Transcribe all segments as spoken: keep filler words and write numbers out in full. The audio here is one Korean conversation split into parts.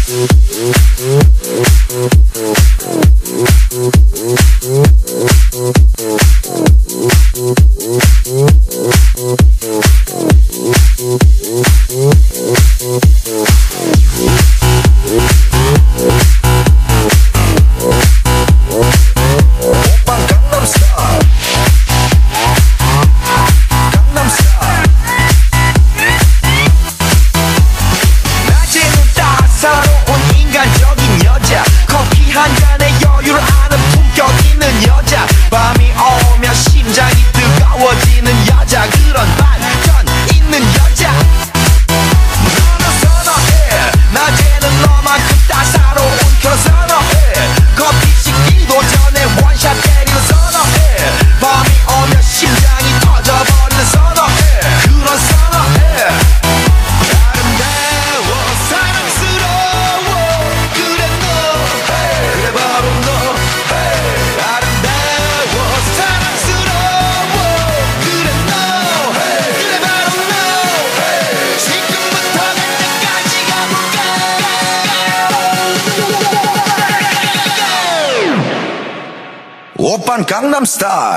오빤 강남 스타일.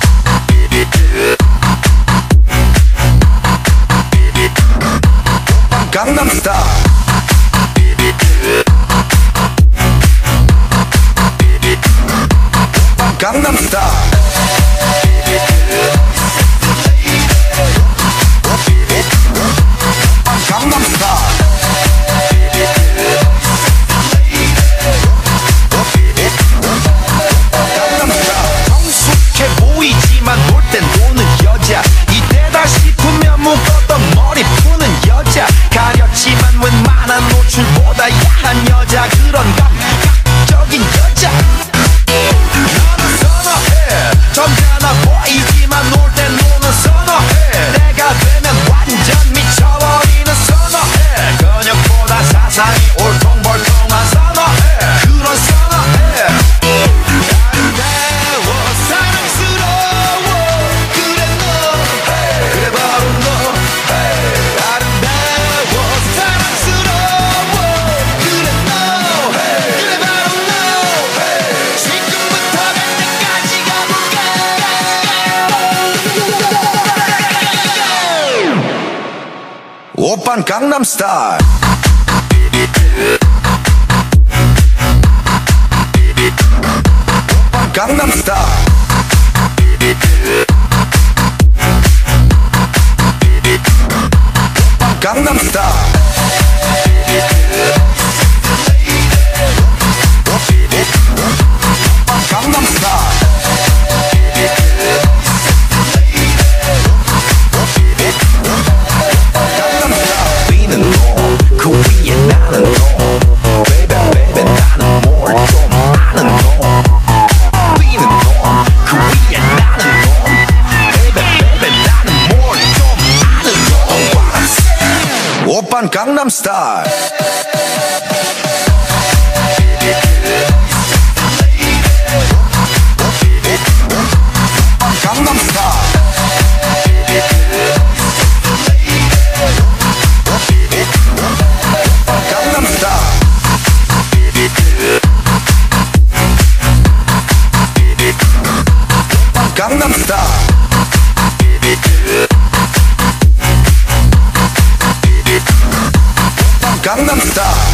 오빤 강남 스타일. 오빤 강남 스타일. 오빤 강남 스타일. 보이지만 놀 땐 노는 여자, 이때다 싶으면 묶었던 머리 푸는 여자, 가렸지만 웬만한 노출보다 야한 여자, 그런 감각적인 여자 너는 선호해. 점잖아 보이지만 놀 땐 노는 선호해. 내가 되면 완전 미쳐버리는 선호해. 근육보다 사상이 올통벌통한 선호해. 그런 선호해. 오빤 강남 스타일. 오빤 강남 스타일. 오빤 강남 스타일. 오빤 강남 스타일. 그 위에 나는 너 baby baby 나는 뭘 좀 아는 너 뛰는 너 그 위에 나는 너 baby baby 나는 뭘 좀 아는 너 오빤 강남 스타일. 오빤 강남 스타일. 강남 스타일. 강남 스타일.